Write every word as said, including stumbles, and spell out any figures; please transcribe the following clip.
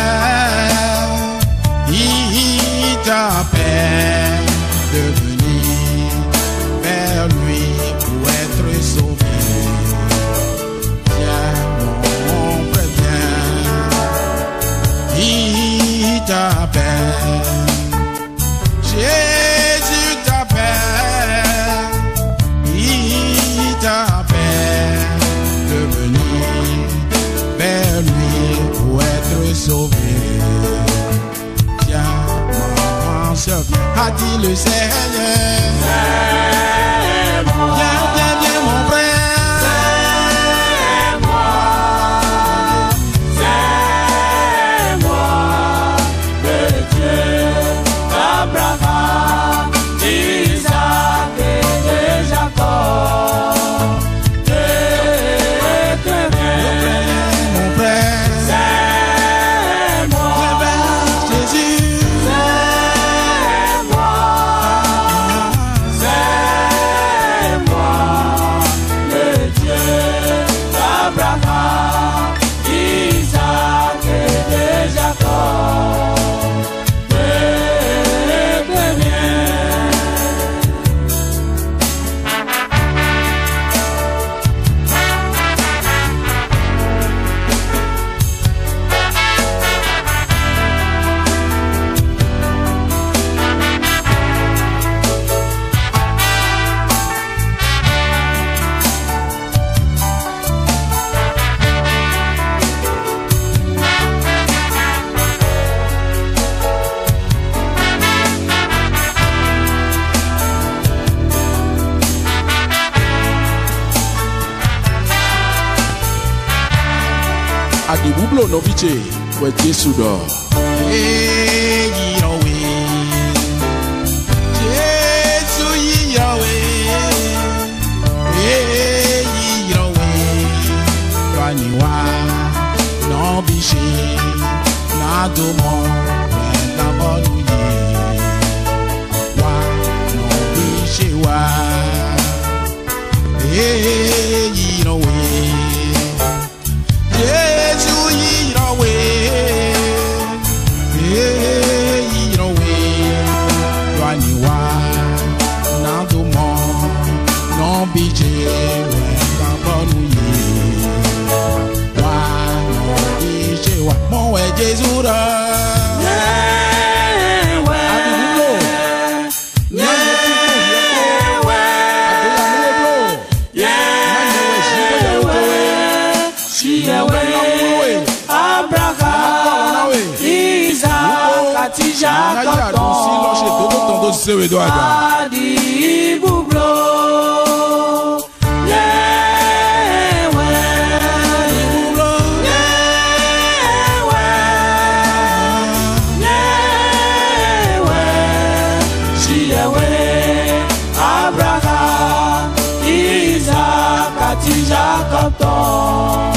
il t'appelle de venir vers lui pour être sauvé. Viens mon frère, viens, il t'appelle. Jésus t'appelle, il t'appelle de venir vers lui pour être sauvé. Viens, mon soeur, viens, a dit le Seigneur. Viens, viens, viens, mon frère. C'est moi, c'est moi, le Dieu d'Abraham, d'Isaac et de Jacob. Je te viens, Mon frère, c'est moi, Jésus, c'est moi, c'est moi, le Dieu d'Abraham, d'Isaac et de Jacob. Je te viens. Adi bublo no biche we Jesu do. hey Yahweh, Jésus Yahweh, hey Yahweh, toi ni wa non biché na domo na bonouye wa non biché wa hey Yahweh. Jésus Yahweh, eh Yahweh, toi ni wa nando mo non bije we ka bonouye wa non bije wa mo we Jésus da. Adi bublo, yewe, yewe, yewe, si yewe, Abraham, Isaac, Jacob.